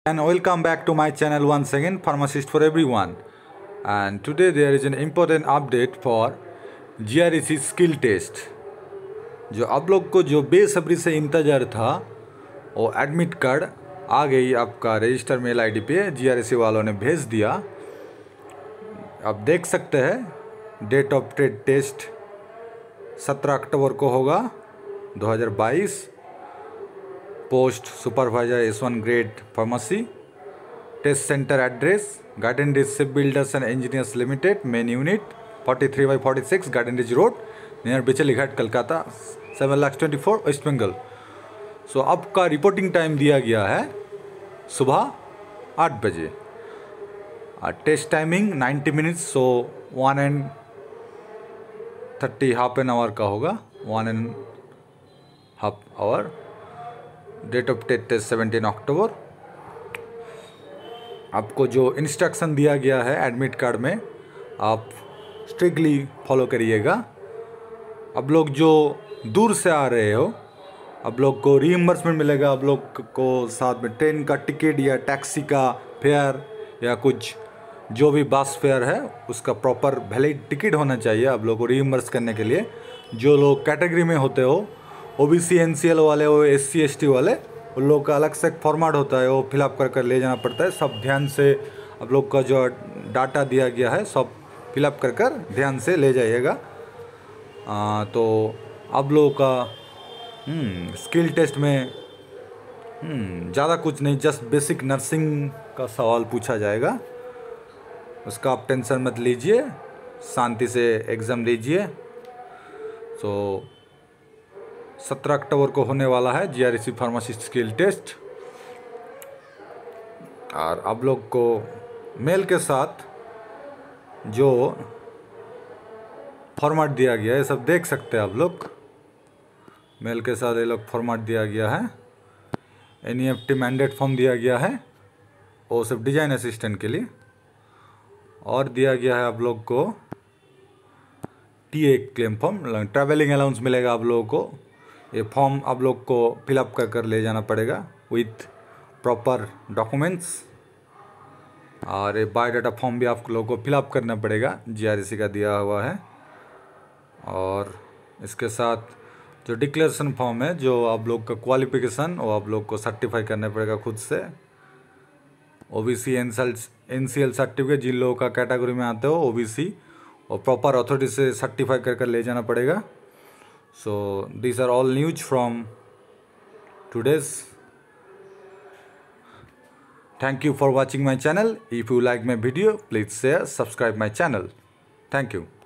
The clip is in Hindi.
And welcome back to my channel once again, Pharmacist for Everyone. And today there is an important update for GREC skill test. जो आप लोग को जो बेसब्री से इंतज़ार था वो एडमिट कार्ड आ गई आपका रजिस्टर मेल आईडी पे GREC वालों ने भेज दिया। आप देख सकते हैं डेट ऑफ टेस्ट 17 अक्टूबर को होगा 2022। Post supervisor S1 grade pharmacy. Test centre address Garden Reach Ship Builders and Engineers Limited, main unit 43/46 Garden Reach road near Bichali Ghat, Calcutta 7,24,000 West Bengal. So आपका रिपोर्टिंग टाइम दिया गया है सुबह 8 बजे। Test timing 90 minutes, so 1:30 half an hour का होगा, 1.5 आवर। डेट ऑफ टेस्ट 17 अक्टूबर। आपको जो इंस्ट्रक्शन दिया गया है एडमिट कार्ड में आप स्ट्रिक्टली फॉलो करिएगा। आप लोग जो दूर से आ रहे हो आप लोग को रीइंबर्समेंट मिलेगा। आप लोग को साथ में ट्रेन का टिकट या टैक्सी का फेयर या कुछ जो भी बस फेयर है उसका प्रॉपर वैलिड टिकट होना चाहिए आप लोग को रीइंबर्स करने के लिए। जो लोग कैटेगरी में होते हो OBC NCL वाले हो, SC ST वाले, उन लोग का अलग से फॉर्मेट होता है, वो फिलअप कर ले जाना पड़ता है। सब ध्यान से आप लोग का जो डाटा दिया गया है सब फिलअप कर ध्यान से ले जाइएगा। तो आप लोगों का स्किल टेस्ट में ज़्यादा कुछ नहीं, जस्ट बेसिक नर्सिंग का सवाल पूछा जाएगा। उसका आप टेंशन मत लीजिए, शांति से एग्ज़ाम दीजिए। सो 17 अक्टूबर को होने वाला है GREC फार्मासिस्ट स्किल टेस्ट। और आप लोग को मेल के साथ जो फॉर्मेट दिया गया है सब देख सकते हैं आप लोग। मेल के साथ ये लोग फॉर्मेट दिया गया है। NEFT मैंडेट फॉर्म दिया गया है वो सब डिज़ाइन असिस्टेंट के लिए, और दिया गया है आप लोग को TA claim form, travelling allowance मिलेगा आप लोगों को। ये फॉर्म आप लोग को फिलअप कर ले जाना पड़ेगा विथ प्रॉपर डॉक्यूमेंट्स। और ये बायोडाटा फॉर्म भी आप लोगों को फिलअप करना पड़ेगा, GREC का दिया हुआ है। और इसके साथ जो डिक्लेरेशन फॉर्म है, जो आप लोग का क्वालिफिकेशन वो आप लोग को सर्टिफाई करना पड़ेगा खुद से। OBC NCL सर्टिफिकेट जिन लोगों का कैटेगरी में आते हो OBC, और प्रॉपर अथॉरिटी से सर्टिफाई कर ले जाना पड़ेगा। So these are all news from today's. Thank you for watching my channel. If you like my video, please share, subscribe my channel. Thank you.